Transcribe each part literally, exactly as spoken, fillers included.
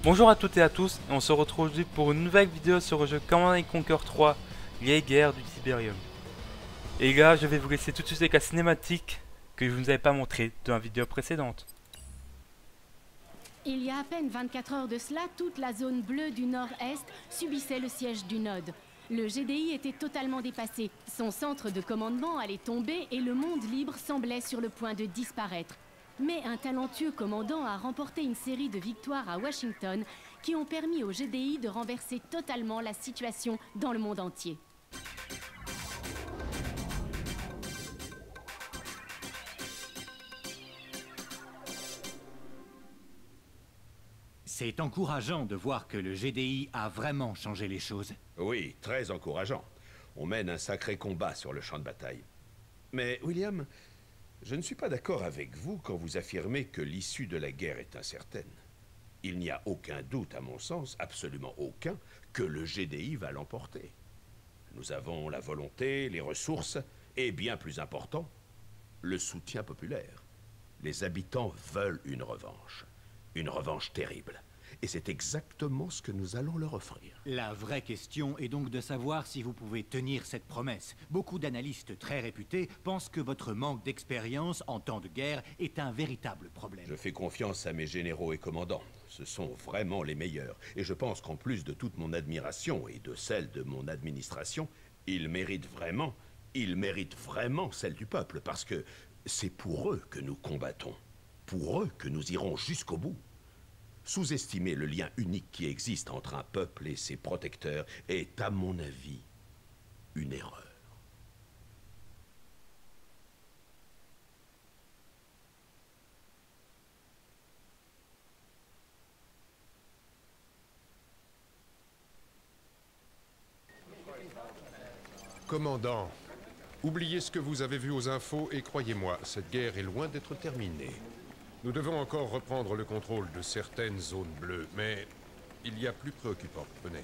Bonjour à toutes et à tous, et on se retrouve aujourd'hui pour une nouvelle vidéo sur le jeu Command and Conquer trois, les guerres du Tiberium. Et là, je vais vous laisser tout de suite avec la cinématique que je ne vous avais pas montrée dans la vidéo précédente. Il y a à peine vingt-quatre heures de cela, toute la zone bleue du nord-est subissait le siège du Node. Le G D I était totalement dépassé, son centre de commandement allait tomber et le monde libre semblait sur le point de disparaître. Mais un talentueux commandant a remporté une série de victoires à Washington qui ont permis au G D I de renverser totalement la situation dans le monde entier. C'est encourageant de voir que le G D I a vraiment changé les choses. Oui, très encourageant. On mène un sacré combat sur le champ de bataille. Mais, William, je ne suis pas d'accord avec vous quand vous affirmez que l'issue de la guerre est incertaine. Il n'y a aucun doute, à mon sens, absolument aucun, que le G D I va l'emporter. Nous avons la volonté, les ressources, et bien plus important, le soutien populaire. Les habitants veulent une revanche. Une revanche terrible. Et c'est exactement ce que nous allons leur offrir. La vraie question est donc de savoir si vous pouvez tenir cette promesse. Beaucoup d'analystes très réputés pensent que votre manque d'expérience en temps de guerre est un véritable problème. Je fais confiance à mes généraux et commandants. Ce sont vraiment les meilleurs. Et je pense qu'en plus de toute mon admiration et de celle de mon administration, ils méritent vraiment, ils méritent vraiment celle du peuple. Parce que c'est pour eux que nous combattons. Pour eux que nous irons jusqu'au bout. Sous-estimer le lien unique qui existe entre un peuple et ses protecteurs est, à mon avis, une erreur. Commandant, oubliez ce que vous avez vu aux infos et croyez-moi, cette guerre est loin d'être terminée. Nous devons encore reprendre le contrôle de certaines zones bleues, mais il y a plus préoccupant. Venez.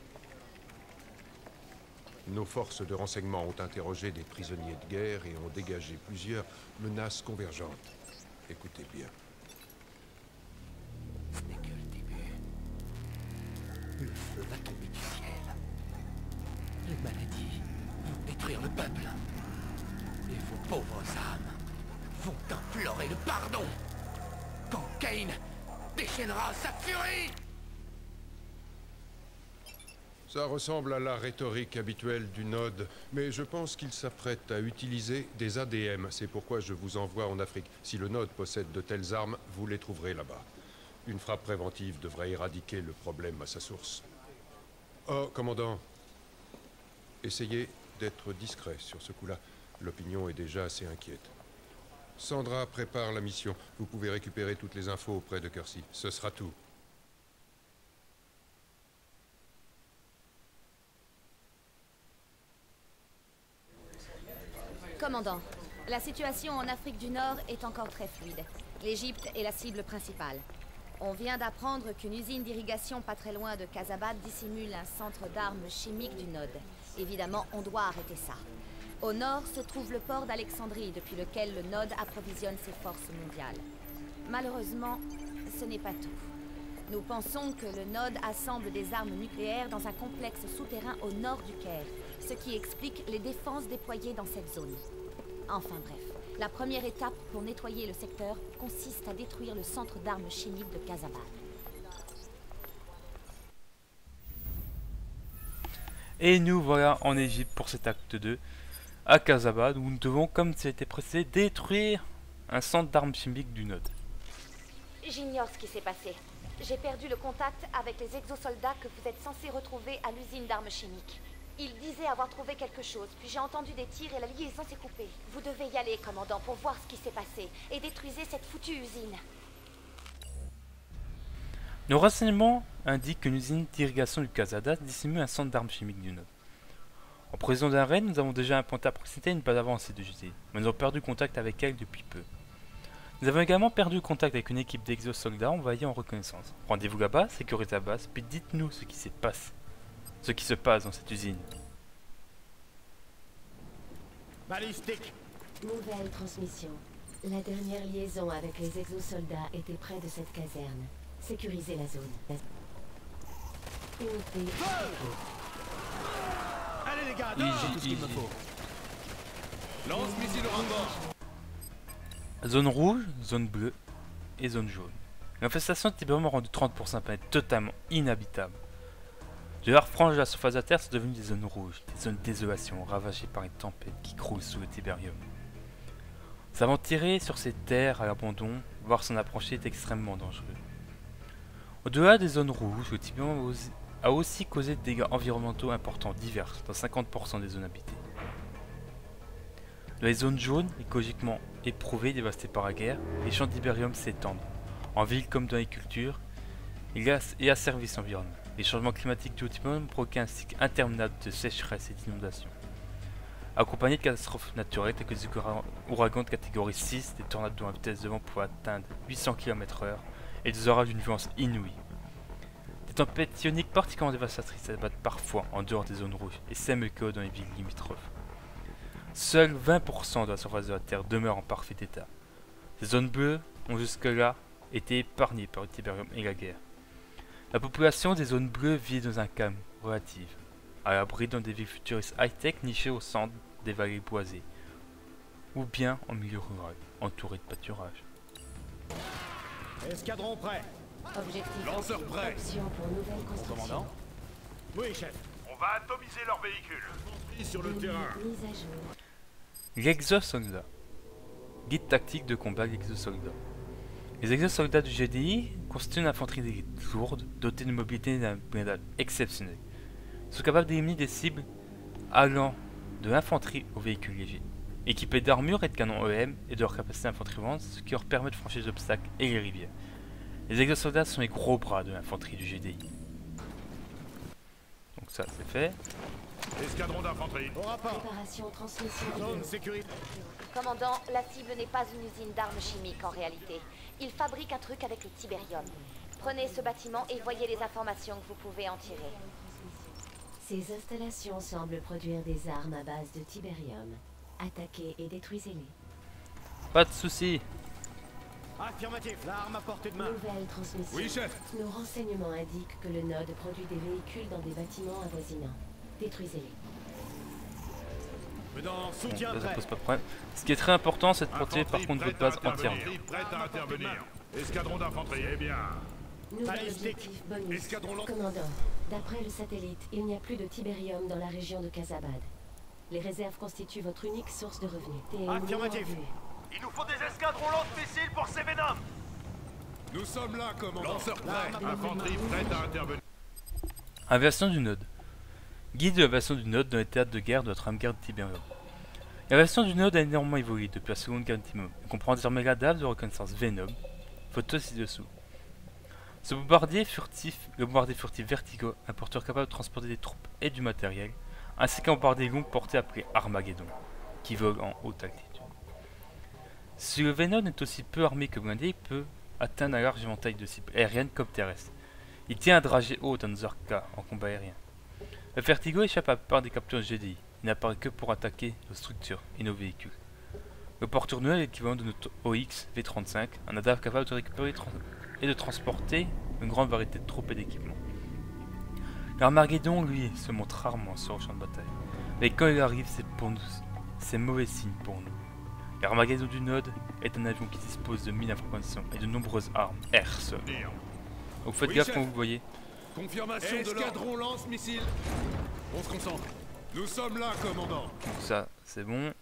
Nos forces de renseignement ont interrogé des prisonniers de guerre et ont dégagé plusieurs menaces convergentes. Écoutez bien. Ce n'est que le début. Le feu va tomber du ciel. Les maladies vont détruire le peuple. Et vos pauvres âmes vont implorer le pardon. Quand Cain déchaînera sa furie! Ça ressemble à la rhétorique habituelle du Node, mais je pense qu'il s'apprête à utiliser des A D M. C'est pourquoi je vous envoie en Afrique. Si le Node possède de telles armes, vous les trouverez là-bas. Une frappe préventive devrait éradiquer le problème à sa source. Oh, commandant, essayez d'être discret sur ce coup-là. L'opinion est déjà assez inquiète. Sandra prépare la mission. Vous pouvez récupérer toutes les infos auprès de Kersey. Ce sera tout. Commandant, la situation en Afrique du Nord est encore très fluide. L'Égypte est la cible principale. On vient d'apprendre qu'une usine d'irrigation pas très loin de Casabad dissimule un centre d'armes chimiques du Node. Évidemment, on doit arrêter ça. Au nord se trouve le port d'Alexandrie, depuis lequel le Node approvisionne ses forces mondiales. Malheureusement, ce n'est pas tout. Nous pensons que le Node assemble des armes nucléaires dans un complexe souterrain au nord du Caire, ce qui explique les défenses déployées dans cette zone. Enfin bref, la première étape pour nettoyer le secteur consiste à détruire le centre d'armes chimiques de Casabad. Et nous voilà en Égypte pour cet acte deux, à Casabad, où nous devons, comme c'était précédé, détruire un centre d'armes chimiques du Node. J'ignore ce qui s'est passé. J'ai perdu le contact avec les exosoldats que vous êtes censés retrouver à l'usine d'armes chimiques. Ils disaient avoir trouvé quelque chose, puis j'ai entendu des tirs et la liaison s'est coupée. Vous devez y aller, commandant, pour voir ce qui s'est passé, et détruisez cette foutue usine. Nos renseignements indiquent qu'une usine d'irrigation du Casabad dissimule un centre d'armes chimiques du Node. En prévision d'un raid, nous avons déjà implanté à proximité une base avancée de G D I, mais nous avons perdu contact avec elle depuis peu. Nous avons également perdu contact avec une équipe d'exosoldats envahis en reconnaissance. Rendez-vous là-bas, sécurisez la base, puis dites-nous ce qui se passe. Ce qui se passe dans cette usine. Balistique! Nouvelle transmission. La dernière liaison avec les exosoldats était près de cette caserne. Sécurisez la zone. Unité. Allez les gars, Easy, j'ai tout ce qu'il me easy. faut. Lance missile au rapport. Zone rouge, zone bleue et zone jaune. L'infestation de Tiberium a rendu trente pour cent de la planète totalement inhabitable. De larges franges de la surface de la Terre sont devenues des zones rouges, des zones de désolation ravagées par une tempête qui croule sous le Tiberium. S'aventurer sur ces terres à l'abandon, voire s'en approcher est extrêmement dangereux. Au-delà des zones rouges, le Tiberium a aussi causé des dégâts environnementaux importants divers dans cinquante pour cent des zones habitées. Dans les zones jaunes, écologiquement éprouvées et dévastées par la guerre, les champs de Tiberium s'étendent, en ville comme dans les cultures, et à service environnement. Les changements climatiques du Tiberium provoquent un cycle interminable de sécheresse et d'inondations, accompagnés de catastrophes naturelles telles que des ouragans de catégorie six, des tornades dont la vitesse de vent pouvait atteindre huit cents kilomètres heure et des orages d'une violence inouïe. Des tempêtes ioniques particulièrement dévastatrices s'abattent parfois en dehors des zones rouges et sèment le chaos dans les villes limitrophes. Seuls vingt pour cent de la surface de la Terre demeure en parfait état. Ces zones bleues ont jusque-là été épargnées par le Tiberium et la guerre. La population des zones bleues vit dans un calme relatif, à l'abri dans des villes futuristes high-tech nichées au centre des vallées boisées, ou bien en milieu rural, entouré de pâturages. Escadron prêt. Objectif. Lanceur prêt. Option pour nouvelle construction. Commandant. Oui, chef. On va atomiser leurs véhicules. Sur le Unité terrain. mise à jour. L'exosoldat. Guide tactique de combat de l'exosoldat. Les exosoldats du G D I constituent une infanterie d'élite lourde, dotée de mobilité et d'un blindage exceptionnel. Ils sont capables d'éliminer des cibles allant de l'infanterie aux véhicules légers, équipés d'armure et de canons E M et de leur capacité d'infanterie volante, ce qui leur permet de franchir les obstacles et les rivières. Les exosoldats sont les gros bras de l'infanterie du G D I. Donc ça c'est fait. Escadron d'infanterie. Au rapport. Préparation transmission. Zone sécurité. Commandant, la cible n'est pas une usine d'armes chimiques en réalité. Il fabrique un truc avec le Tiberium. Prenez ce bâtiment et voyez les informations que vous pouvez en tirer. Ces installations semblent produire des armes à base de Tiberium. Attaquez et détruisez-les. Pas de soucis. Affirmatif. L'arme à portée de main. Nouvelle transmission. Oui, chef. Nos renseignements indiquent que le node produit des véhicules dans des bâtiments avoisinants. Détruisez-les. Menant Bon, soutien là, ça prêt. pose pas de problème. Ce qui est très important, c'est de protéger par contre votre base entièrement. Prête à intervenir. Escadron d'infanterie. Eh bien. Nouvel Balistique. objectif bonus. Escadron lance- Commandant, d'après le satellite, il n'y a plus de Tiberium dans la région de Casabad. Les réserves constituent votre unique source de revenus. T M Affirmatif. en vue. Il nous faut des escadrons lance-missiles pour ces Venom. Nous sommes là, commandant. Lanceur prêt. Infanterie prête à intervenir. Inversion du node. Guide de l'inversion du node dans les théâtres de guerre de la trame guerre de Tiberium. L'inversion du node a énormément évolué depuis la seconde guerre de Tiberium. Elle comprend désormais la dame de reconnaissance Venom, photo ci-dessous. Ce bombardier furtif, le bombardier furtif Vertigo, un porteur capable de transporter des troupes et du matériel, ainsi qu'un bombardier longue portée appelé Armageddon, qui vole en haute altitude. Si le Venom est aussi peu armé que blindé, il peut atteindre un large éventail de cibles aériennes comme terrestres. Il tient un dragée haut dans nos cas en combat aérien. Le Vertigo échappe à la plupart des captures G D I. Il n'apparaît que pour attaquer nos structures et nos véhicules. Le porte-tourneur est l'équivalent de notre O X V trente-cinq, un navire capable de récupérer et de transporter une grande variété de troupes et d'équipements. L'Armageddon, lui, se montre rarement sur le champ de bataille. Mais quand il arrive, c'est pour nous, c'est mauvais signe pour nous. L'Armageddon du Node est un avion qui dispose de mines à propulsion et de nombreuses armes air-sol. Donc faites Oui, gaffe chef. quand vous voyez. Confirmation de l'ordre. Escadron lance-missile. On se concentre. Nous sommes là, commandant. Donc ça, c'est bon.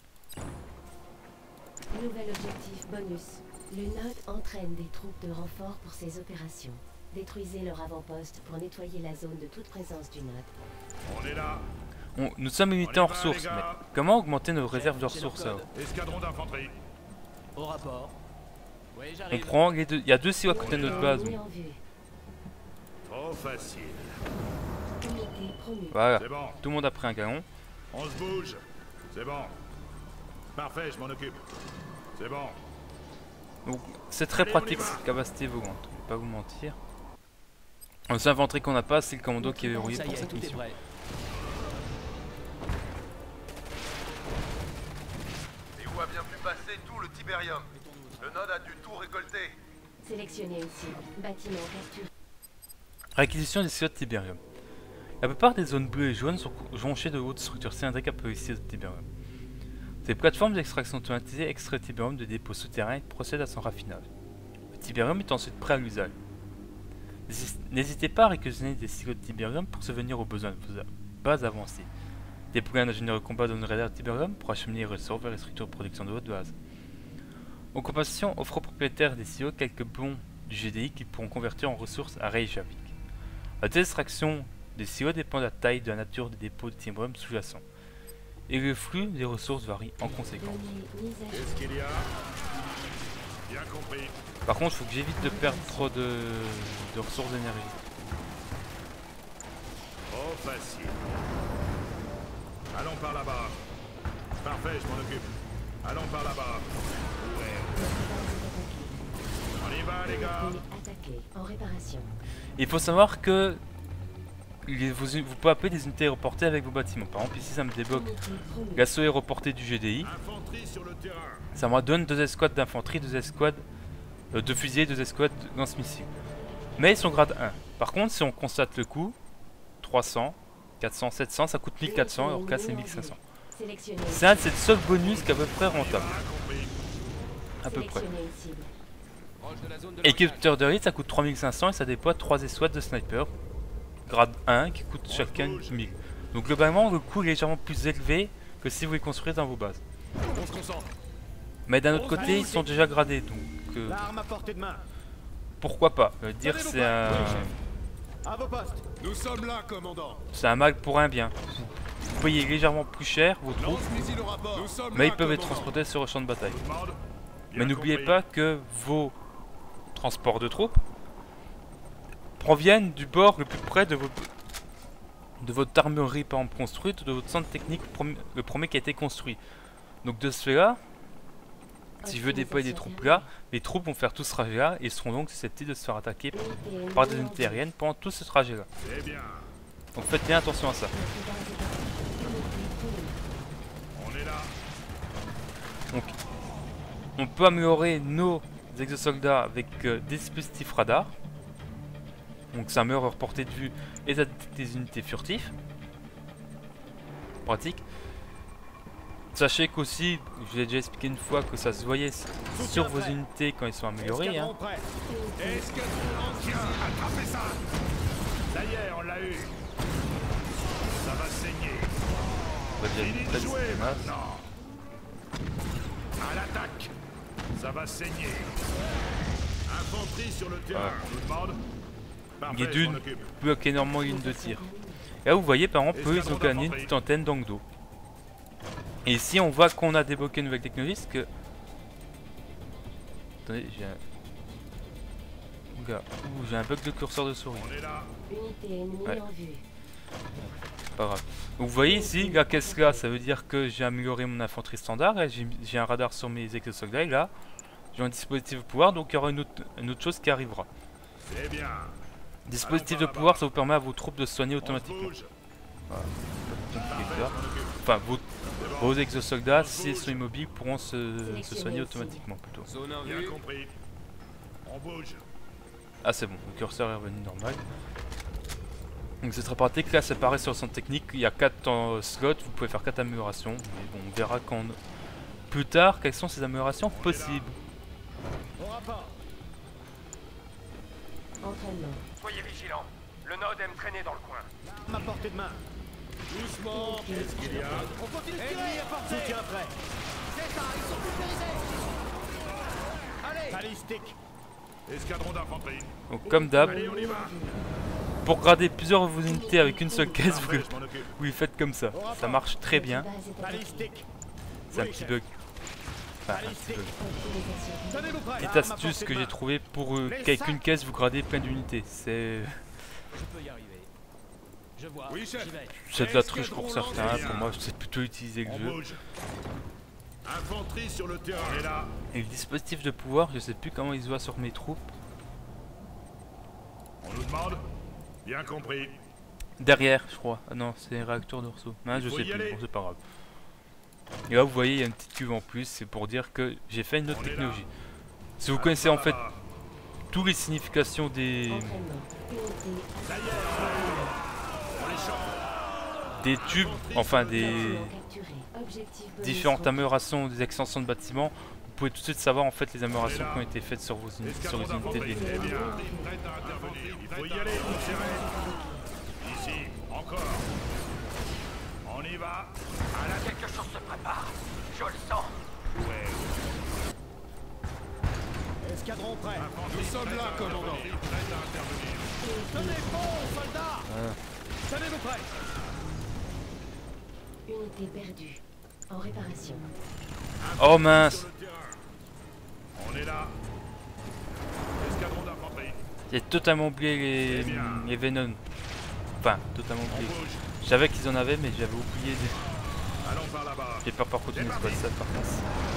Nouvel objectif bonus. Le node entraîne des troupes de renfort pour ses opérations. Détruisez leur avant-poste pour nettoyer la zone de toute présence du node. On est là. On- nous sommes limités On y en va, ressources, les mais gars. comment augmenter nos réserves de c'est leur ressources code. alors? Escadron d'infanterie. Au rapport. Oui, On j'arrive. prend les deux. Il y a deux silos à côté de notre base. Ennemi donc. en vue. Trop facile. Unité promue. Voilà. C'est bon. Tout le monde a pris un galon. On se bouge. C'est bon. Parfait, je m'en occupe. C'est bon. Donc c'est très Allez, on y pratique va. cette capacité volante. Je vais pas vous mentir. Le seul infanterie qu'on n'a pas, c'est le commando qui est verrouillé Ça y pour est, cette tout est mission. prêt. Et où a bien pu passer tout le Tiberium? Le node a dû tout récolter. Sélectionnez une cible. Bâtiment capturé. Acquisition des silos de Tiberium. La plupart des zones bleues et jaunes sont jonchées de hautes structures cylindriques appelées silos de Tiberium. Ces plateformes d'extraction automatisée extraient le Tiberium de dépôts souterrains et procèdent à son raffinage. Le Tiberium est ensuite prêt à l'usage. N'hésitez pas à réquisitionner des silos de Tiberium pour subvenir aux besoins de vos bases avancées. Déployer un ingénieur de combat dans une radar Tiberium pour acheminer les ressources vers les structures de production de votre base. En compensation, offre aux propriétaires des silos quelques bons du G D I qu'ils pourront convertir en ressources à Reykjavik. La extraction des silos dépend de la taille et de la nature des dépôts de Tiberium sous-jacents. Et le flux des ressources varie en conséquence. Qu'est-ce qu'il y a? Bien compris. Par contre, il faut que j'évite de perdre trop de, de ressources d'énergie. Oh, facile. Allons par là-bas. Parfait, je m'en occupe. Allons par là-bas. Ouais. On y va, les gars. Attaqué. En réparation. Il faut savoir que vous, vous pouvez appeler des unités aéroportées avec vos bâtiments. Par exemple, ici, ça me débloque l'assaut aéroporté du G D I. Ça me donne deux escouades d'infanterie, deux escouades euh, de fusiliers, deux escouades de lance-missiles. Mais ils sont grade un. Par contre, si on constate le coût, trois cents, quatre cents, sept cents, ça coûte mille quatre cents, alors que là c'est mille cinq cents. C'est un de ces seuls bonus qui est à peu près rentable. À peu près. Équipeur de rite, ça coûte trois mille cinq cents et ça déploie trois escouades de sniper. Grade un qui coûte chacun mille. Donc globalement, le coût est légèrement plus élevé que si vous les construisez dans vos bases. Mais d'un autre côté, ils sont déjà gradés, donc euh, pourquoi pas. euh, Dire c'est un... Nous sommes là, commandant. C'est un mal pour un bien. Vous payez légèrement plus cher vos troupes, mais ils peuvent être transportés sur le champ de bataille. Mais n'oubliez pas que vos transports de troupes proviennent du bord le plus près de votre, de votre armurerie par exemple construite ou de votre centre technique le premier qui a été construit. Donc de ce fait là, si je veux déployer des troupes là, les troupes vont faire tout ce trajet là et seront donc susceptibles de se faire attaquer par des unités aériennes pendant tout ce trajet là. Donc faites bien attention à ça. On est là. Donc on peut améliorer nos exosoldats avec euh, des dispositifs radar. Donc ça améliore leur portée de vue et ça détecte des unités furtives. Pratique. Sachez qu'aussi, je vous ai déjà expliqué une fois que ça se voyait sur vos unités quand ils sont améliorés. Hein. Attrapez ça. Ça y est, on l'a eu. Ça va saigner. On va dire Fini une de jouer maintenant. À l'attaque. Ça va saigner. Infanterie sur le terrain. Ouais. Je vous demande. Il est d'une bloque énormément une de tir. Et là vous voyez par exemple eux ils ont gagné une petite antenne d'Angdo. Et ici on voit qu'on a débloqué une nouvelle technologie parce que... Attendez, j'ai un... Oula, ouh, j'ai un bug de curseur de souris. Ouais. Pas grave. Donc, vous voyez ici, là qu'est-ce que là ça veut dire que j'ai amélioré mon infanterie standard, j'ai un radar sur mes exosoldats et là j'ai un dispositif de pouvoir donc il y aura une autre, une autre chose qui arrivera. C'est bien. Dispositif de pouvoir, ça vous permet à vos troupes de se soigner automatiquement. Voilà. Enfin, vos, vos exosoldats, s'ils sont immobiles, pourront se, se soigner automatiquement plutôt. Bien compris. On bouge. Ah c'est bon, le curseur est revenu normal. Donc c'est très pratique, là ça paraît sur le centre technique, il y a quatre euh, slots, vous pouvez faire quatre améliorations. Mais bon, on verra quand plus tard quelles sont ces améliorations possibles. Entraînement. Soyez vigilants. Le node aime traîner dans le coin. Ma portée de main. Doucement. Qu'est-ce qu'il y a? On continue de tirer. Soutien prêt. C'est ça, ils sont pulvérisés. Allez. Balistique. Escadron d'infanterie. Donc comme d'hab, Allez, on y va. pour grader plusieurs de vos unités avec une seule caisse, vous, Parfait, je m'en occupe. vous les faites comme ça. Ça marche très bien. Balistique. C'est un petit bug. Enfin, un petit bug. Tenez-vous prêt. Petite astuce que j'ai trouvé pour euh, qu'avec une caisse vous gradez plein d'unités. C'est... Je peux y arriver. Je vois. Oui, chef. C'est de la triche pour certains, pour moi c'est plutôt utiliser le On jeu. bouge. Infanterie sur le terrain. On est là. Et le dispositif de pouvoir, je sais plus comment il se voit sur mes troupes. On nous demande. Bien compris. Derrière, je crois. Ah non, c'est un réacteur d'Orso. Non, je faut sais y plus, aller. bon, c'est pas grave. Et là, vous voyez, il y a une petite cuve en plus, c'est pour dire que j'ai fait une autre On est technologie. là. Si vous Allons connaissez par en fait là-bas. toutes les significations des des tubes, enfin des différentes améliorations des extensions de bâtiments, vous pouvez tout de suite savoir en fait les améliorations qui ont été faites sur vos unités, sur les unités de l'ennemi. Il faut y aller, on s'arrête. Ici, encore. On y va. Ah là, quelque chose se prépare. Je le sens. Ouais. Escadron prêt. Nous sommes là, commandant. Prête à intervenir. Tenez bon, soldats. Voilà. Tenez-vous prêts. Unité perdue. En réparation. Oh mince! Sur le terrain. On est là. Escadron d'infanterie. J'ai totalement oublié les, les Venom. Enfin, totalement On oublié. bouge. Je savais qu'ils en avaient, mais j'avais oublié. Des... Allons par là-bas. J'ai peur par contre une escouade ça par contre.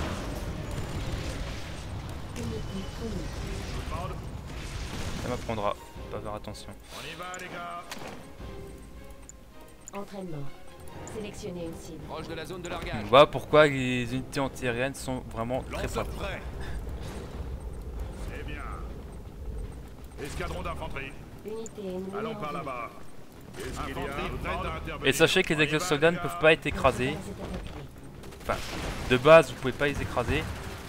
Unité promise. Je vous demande. Ça m'apprendra. Faut pas faire attention. On y va, les gars. Entraînement. Sélectionnez une cible. Proche de la zone de largage. On voit pourquoi les unités antiaériennes sont vraiment très Lanceur fortes. prêt. C'est bien. Escadron d'infanterie. Unité ennemie. Allons en par vue. là-bas. Qu'est-ce qu'il y a? Prête à intervenir. Et sachez que les On y va, exosoldats ne les peuvent gars. pas être écrasés. Base est attaquée. Enfin, de base, vous pouvez pas les écraser.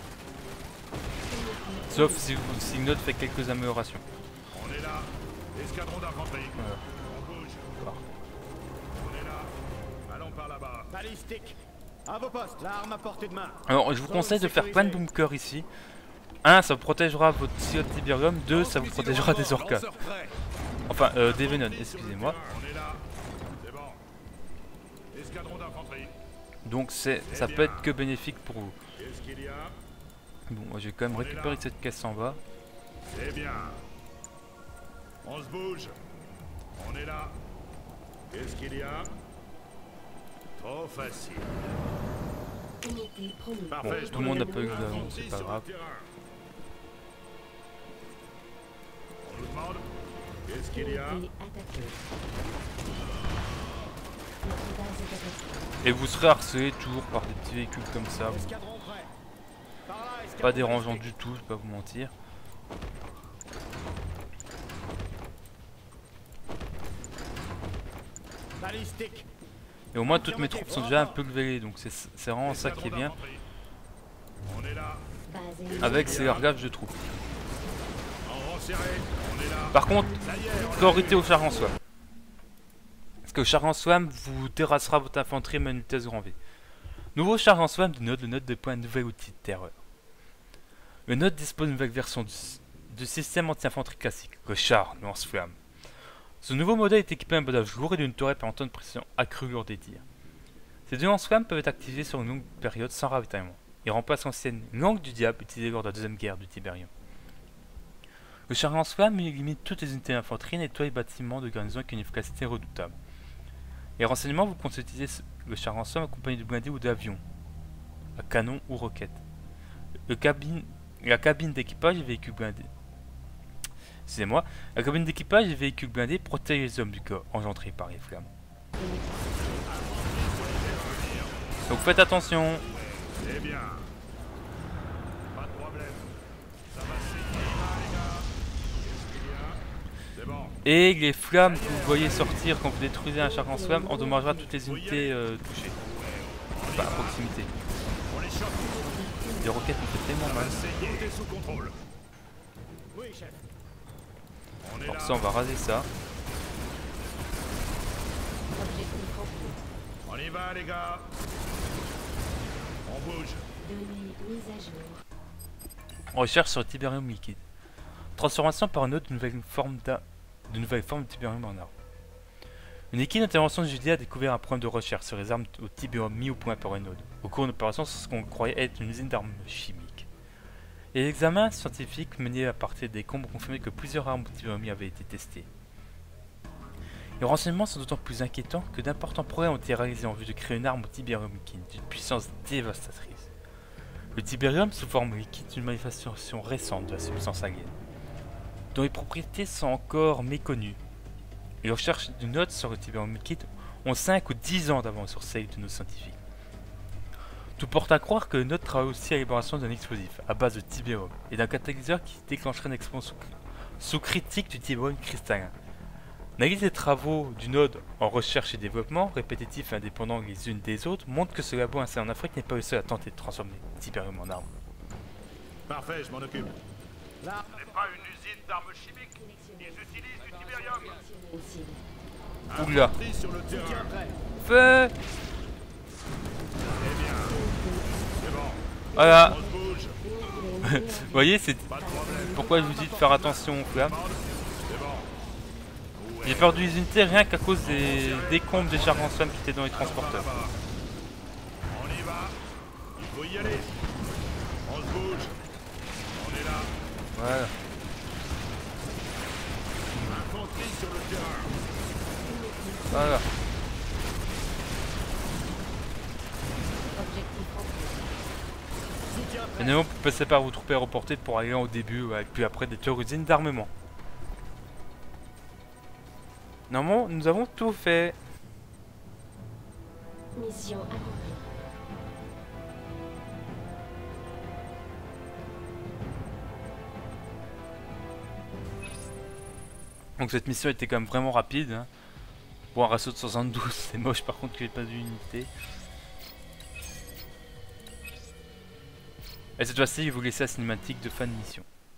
Sauf si, vous, si une autre fait quelques améliorations. On est là. Escadron d'infanterie. Voilà. On bouge. D'accord. On est là. Allons par là-bas. Balistique. À vos postes. L'arme à portée de main. Alors, je vous conseille de faire plein de bunkers ici. Un, ça vous protégera votre silo de Tiberium. Deux, ça vous protégera des orcas. Lanceur prêt. Enfin, euh, des Venom, excusez-moi. On est là. C'est bon. Escadron d'infanterie. Donc, c'est, ça peut être que bénéfique pour vous. Qu'est-ce qu'il y a? Bon, moi, je vais quand même récupérer cette caisse en bas. C'est bien. On se bouge. On est là. Qu'est-ce qu'il y a? Trop facile. Unité promise. Parfait. Bon, je tout le monde n'a m'en pas eu occupe. de l'avance, Infanterie c'est pas sur le grave. terrain. On nous demande. Qu'est-ce qu'il y a? Unité attaquée. Notre base est attaquée. Et vous serez harcelé toujours par des petits véhicules comme ça. Bon, Escadron prêt. Par là, escadron pas dérangeant balistique. du tout, je vais pas vous mentir. Balistique. Et au moins, toutes mes troupes sont déjà un peu levelées, donc c'est c'est vraiment ça qui est bien. On est là. Base ennemie. Avec ces largages de troupes. En rang serré. On est là. Par contre, Ça y est, on priorité au char en soie. Parce que le char en swam vous terrassera votre infanterie à une vitesse grand V. Nouveau char en swam du Node, le Node déploie un nouvel outil de terreur. Le Node dispose d'une nouvelle version du, du système anti-infanterie classique, le char lance-flamme. Ce nouveau modèle est équipé d'un badage lourd et d'une turret permettant une précision accrue lors des tirs. Ces deux lance-flammes peuvent être activés sur une longue période sans ravitaillement. Ils remplacent l'ancienne langue du diable utilisée lors de la deuxième guerre du Tiberium. Le char lance-flamme élimine toutes les unités d'infanterie et nettoie les bâtiments de garnison avec une efficacité redoutable. Les renseignements, vous conseillez d'utiliser le char lance-flamme accompagné de blindés ou d'avions, à canon ou roquettes. Le cabine, la cabine d'équipage et véhicules blindés. Excusez-moi, la cabine d'équipage et véhicules blindés protège les hommes du corps engendrés par les flammes. Donc faites attention. C'est bien. Pas de problème. Ça va saigner, les gars. Qu'est-ce qu'il y a? C'est bon. Et les flammes que vous voyez sortir quand vous détruisez un char en flamme endommagera toutes les unités euh, touchées. Enfin, à proximité. On les chope. Des roquettes me fait tellement mal. Saigner. Tout est sous contrôle. Oui, chef. On est Alors là. ça, on va raser ça. Objectif rempli. On y va, les gars. On bouge. Données mises à jour. Recherche sur le Tiberium liquide. Transformation par un autre d'une nouvelle forme d'a- de nouvelle forme de Tiberium en arme. Une équipe d'intervention de Judy a découvert un problème de recherche sur les armes au Tiberium mis au point par une node, au cours d'une opération sur ce qu'on croyait être une usine d'armes chimiques. Et l'examen scientifique mené à partir des combes confirmait que plusieurs armes au Tiberium avaient été testées. Les renseignements sont d'autant plus inquiétants que d'importants progrès ont été réalisés en vue de créer une arme au Tiberium liquide d'une puissance dévastatrice. Le Tiberium sous forme liquide est une manifestation récente de la substance alien, dont les propriétés sont encore méconnues. Les recherches de notes sur le Tiberium liquide ont cinq ou dix ans d'avance sur celles de nos scientifiques. Tout porte à croire que le Node travaille aussi à l'élaboration d'un explosif à base de tibérium et d'un catalyseur qui déclencherait une explosion sous critique du tibérium cristallin. L'analyse des travaux du Node en recherche et développement, répétitifs et indépendants les unes des autres, montre que ce labo installé en Afrique n'est pas le seul à tenter de transformer le tibérium en arme. Parfait, je m'en occupe. Là, ce n'est pas une usine d'armes chimiques. Ils utilisent du tibérium. Oula. Sur le terrain. Feu. Eh bien, c'est bon. Voilà. On se bouge. Vous voyez, c'est Pas de problème. pourquoi je vous dis de faire attention aux flammes. C'est bon. J'ai perdu les unités rien qu'à cause des décombres des charges en flammes qui étaient dans les transporteurs. Là-bas. On y va. Il faut y aller. On se bouge. On est là. Voilà. Infanterie sur le terrain. Voilà. Finalement, vous passez par vos troupes aéroportées pour aller au début, ouais, et puis après détruire usines d'armement. Normalement, nous avons tout fait. Mission accomplie. Donc cette mission était quand même vraiment rapide. Hein. Bon, un ratio de soixante-douze, c'est moche par contre que j'ai pas d'unité. Et cette fois-ci, je vais vous laisser la cinématique de fin de mission.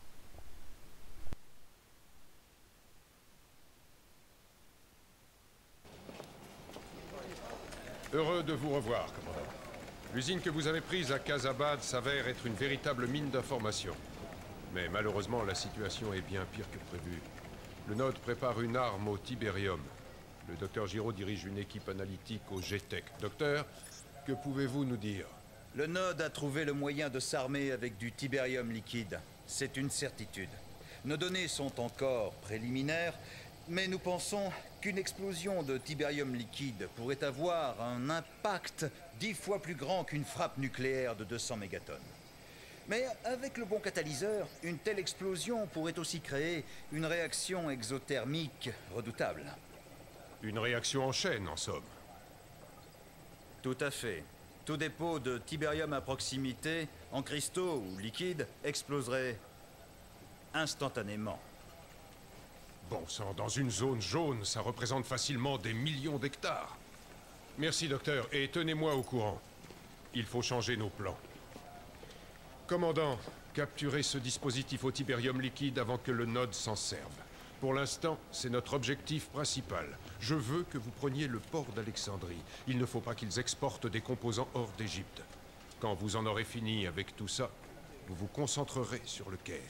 Heureux de vous revoir, commandant. L'usine que vous avez prise à Casabad s'avère être une véritable mine d'informations. Mais malheureusement, la situation est bien pire que prévu. Le Node prépare une arme au tibérium. Le docteur Giraud dirige une équipe analytique au G T E C. Docteur, que pouvez-vous nous dire? Le Node a trouvé le moyen de s'armer avec du tibérium liquide. C'est une certitude. Nos données sont encore préliminaires, mais nous pensons qu'une explosion de tibérium liquide pourrait avoir un impact dix fois plus grand qu'une frappe nucléaire de deux cents mégatonnes. Mais avec le bon catalyseur, une telle explosion pourrait aussi créer une réaction exothermique redoutable. Une réaction en chaîne, en somme. Tout à fait. Tout dépôt de tibérium à proximité, en cristaux ou liquide, exploserait instantanément. Bon sang, dans une zone jaune, ça représente facilement des millions d'hectares. Merci, docteur, et tenez-moi au courant. Il faut changer nos plans. Commandant, capturez ce dispositif au tibérium liquide avant que le Node s'en serve. Pour l'instant, c'est notre objectif principal. Je veux que vous preniez le port d'Alexandrie. Il ne faut pas qu'ils exportent des composants hors d'Égypte. Quand vous en aurez fini avec tout ça, vous vous concentrerez sur le Caire.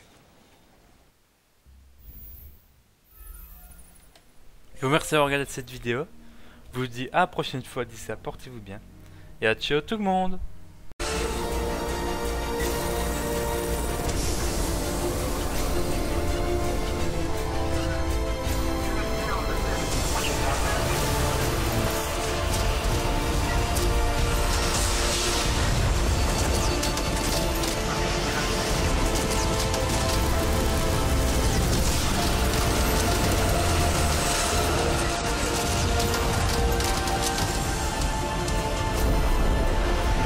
Je vous remercie d'avoir regardé cette vidéo. Je vous dis à la prochaine fois. D'ici là, portez-vous bien. Et à ciao tout le monde!